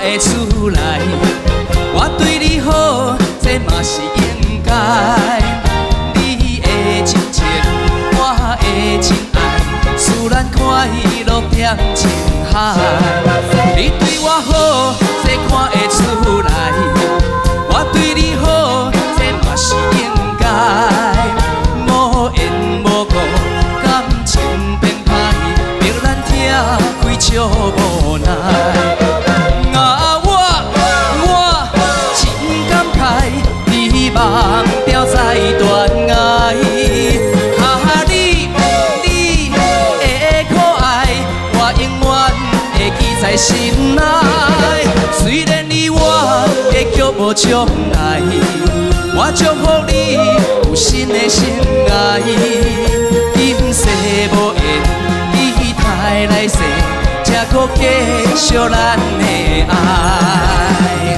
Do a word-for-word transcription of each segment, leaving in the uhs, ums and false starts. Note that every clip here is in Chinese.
会出来。我对你好，这嘛是应该。你的真情，我的真爱，使咱快乐点情海。你对我好，这看会出来。我对你好，这嘛是应该。无缘无故，感情变歹，逼咱拆开笑无奈。啊，我我真感慨，你忘掉再断爱。啊，你你的可爱，我永远会记在心内。虽然你我的叫无将来，我祝福你有新的心爱。今世无缘，你太来世，才可继续咱的爱。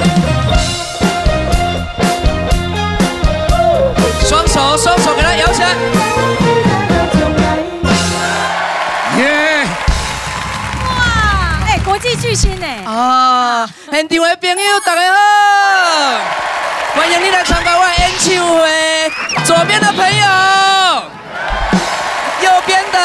双手双手给他摇起来。 耶！ 哇，哎，国际巨星呢？ 啊，现场的朋友大家好，欢迎你来参加我的演唱会。左边的朋友，右边的，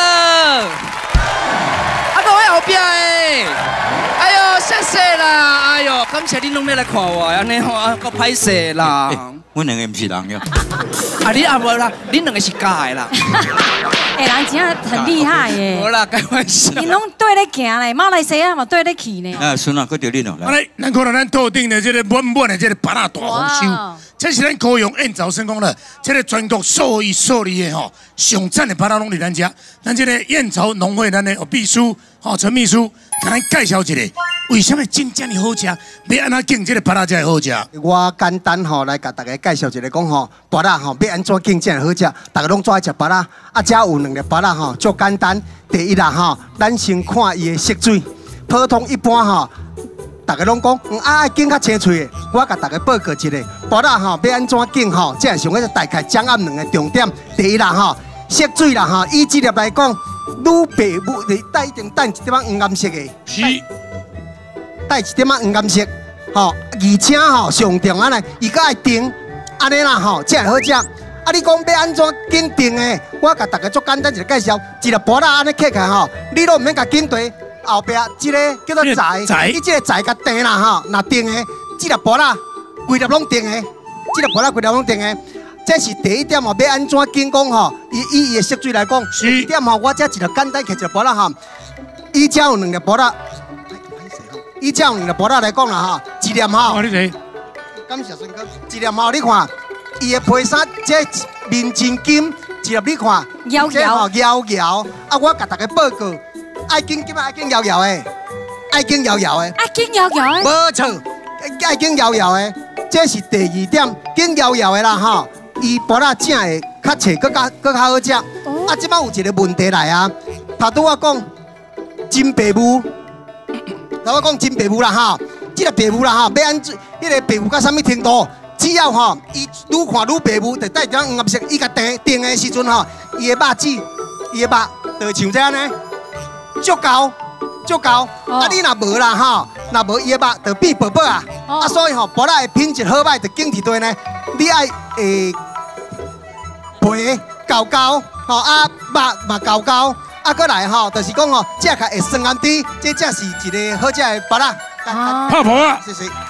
啊，各位后边的，哎呦，谢谢啦，哎呦，感谢你拢来看我，安尼吼，啊，够歹势啦。 阮两个唔是人哟。 啊，你啊无啦，恁两个是假的啦。 哎，人真的很厉害耶！ 无啦，开玩笑。 你拢对咧行咧，马来西亚嘛对咧去呢。 啊，孙啊，搁着恁哦。 来，咱看到咱头顶的这个满满的这个巴拉大丰收，这是咱高雄燕巢成功了，这个全国数一数二的吼，上赞的巴拉拢伫咱家。咱这个燕巢农会咱的秘书吼陈秘书，给咱介绍一下，为什么真正的好吃？要安怎竞这个巴拉才会好吃？ 我简单吼来甲大家介绍一下，讲吼巴拉吼要安怎竞才会好吃，大家拢怎爱食巴拉？啊，遮有两个巴拉吼，足简单。第一啦吼，咱先看伊的色水，普通一般吼。大家拢讲，嗯啊，拣较青翠的，我甲大家报告一下，巴拉吼要安怎拣吼，这是上个大概掌握两个重点。第一啦吼，色水啦吼，以职业来讲，愈白愈带一点带一点仔黄颜色的， 是带一点仔黄颜色，吼，而且吼上重要呢，伊个爱定，安尼啦吼，才会好食。啊，你讲要安怎拣定的？我甲大家足简单一个介绍，一个巴拉安尼切开吼，你都毋免甲拣对。后壁即个叫做材，伊即个材甲定啦吼，若定的，即粒布啦，规粒拢定的，即粒布啦规粒拢定的，这是第一点吼。要安怎拣讲吼？以以伊的色水来讲，第一点吼，我这一个简单摕一个布啦吼，伊只有两粒布啦，伊只有两粒布啦来讲啦吼，一粒吼，感谢孙哥，一粒吼，你看伊的配衫，这面真金，一粒你看， 摇摇摇摇，啊，我甲大家报告。爱紧紧啊，爱紧摇摇的，爱紧摇摇的， 爱紧摇摇的， 无错，爱紧摇摇的，这是第二点，紧摇摇的啦吼。伊布拉正会较脆，更较更较好食。啊，即摆有一个问题来啊，头拄我讲真白母，头我讲真白母啦吼，即个白母啦吼，要安怎？迄个白母到啥物程度？只要吼，伊愈看愈白母，就带一点黄颜色。伊甲定定的时阵吼，伊的肉质，伊的肉就像这样呢。足够，足够。啊，你若无啦吼，若无伊的肉就变薄薄啊。啊，所以吼，布拉的品质好歹就经伫对呢。你爱诶皮厚厚，吼啊肉嘛厚厚，啊过来吼，就是讲吼，这下会酸甘甜，这才是一个好食的布拉。 泡泡啊！ 谢谢。